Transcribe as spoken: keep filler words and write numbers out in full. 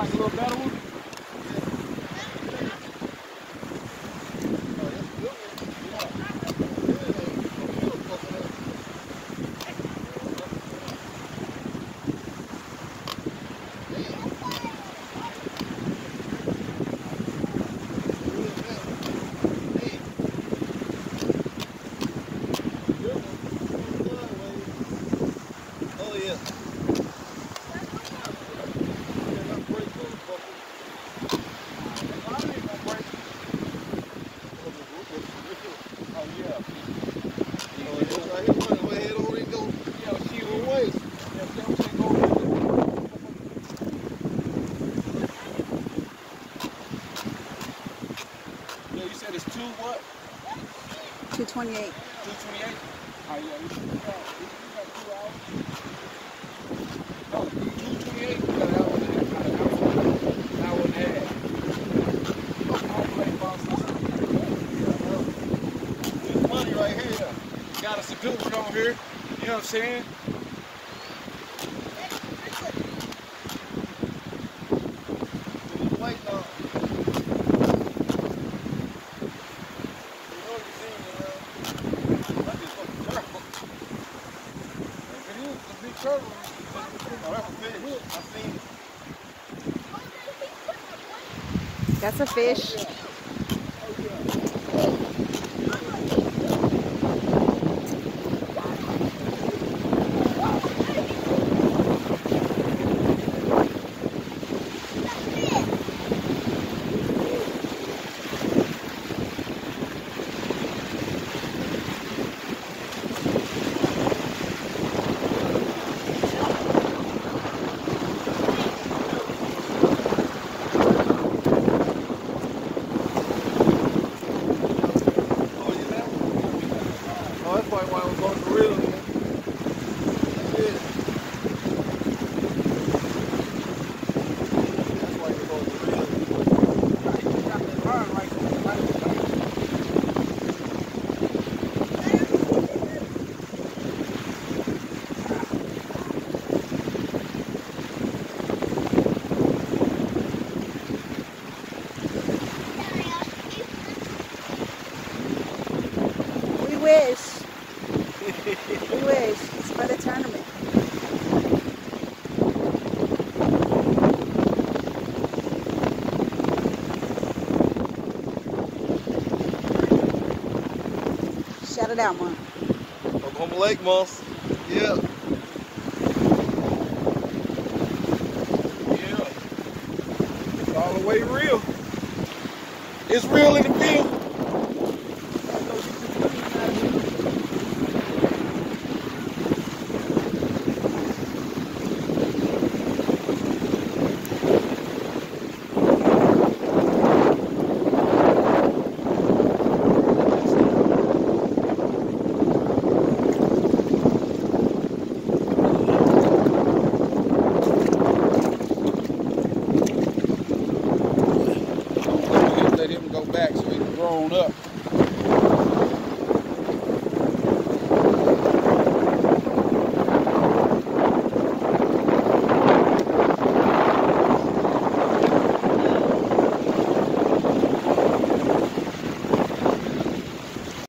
like a little better one? two twenty-eight. two twenty-eight? Oh, yeah, we should got, we got two hours. No, two twenty-eight, we got an hour and a half. An hour and a half. All the way across the street. There's money right here. Got us a good one over here. You know what I'm saying? That's a fish. We wish. We wish. It's for the tournament. Shout it out, Mom. Oklahoma Lake Moss. Yeah. Yeah. It's all the way real. It's real in the field.